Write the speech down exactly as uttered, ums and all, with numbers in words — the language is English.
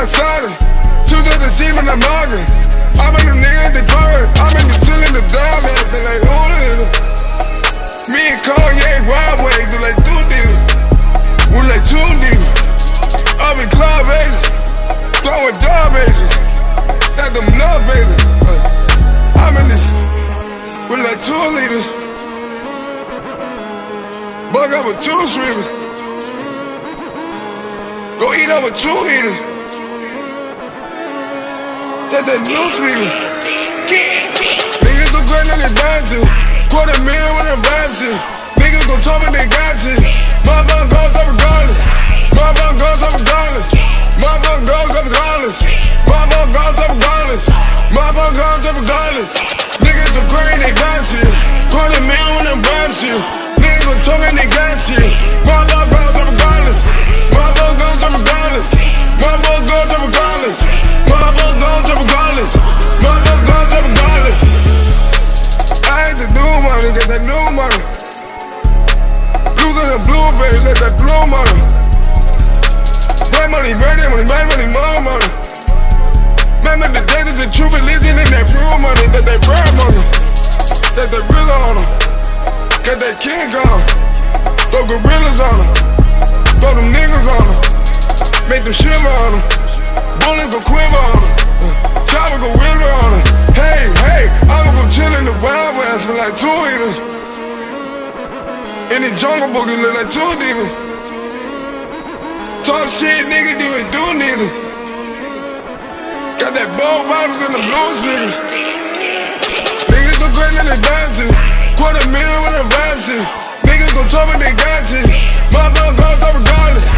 I started. Two to the scene when I'm arguing. I'm in them niggas, they pouring. I'm in the ceiling, the dog, they like, ooh. Me and Kanye, wild way, do like two deals. We like two deals. Up in club bases, throwing dog bases. Got them love bases. I'm in this, we like two liters. Bug up with two streamers. Go eat up with two eaters. That that new speaker. Niggas do great and they bounce it. Quarter million when I'm bouncing. Niggas gon' talk but they got it. Motherfucker goes up regardless. Motherfucker goes up regardless. Motherfucker goes up regardless. Motherfucker goes up regardless. Motherfucker goes up regardless. Niggas do great and they bounce it. Quarter million when I'm bouncing. Niggas gon' talk and they got it. Motherfucker goes up regardless. Motherfucker goes up regardless. Motherfucker goes up regardless. Motherfucker goes up regardless. Motherfucker goes up regardless. I ain't the new money, get that new money. Blues and blueberries, get that blue money. Bad money, bad money, bad money, more money. Remember the days of the true religion and that real money, that that rare money. That that real on them. Got that king on. Throw gorillas on them. Throw them niggas on them. Make them shiver on them. Bullets go quiver on them. Chopper go river on them. Hey, hey, I'ma go chill in the Wild West for like two eaters. In the jungle boogie look like two divas. Talk shit, nigga, do it, do neither. Got that bold bottles in the blues, niggas. Niggas go great and they dancing. Quarter million when I'm bouncing. Niggas gon' talk but they got it. Motherfucker goes up regardless.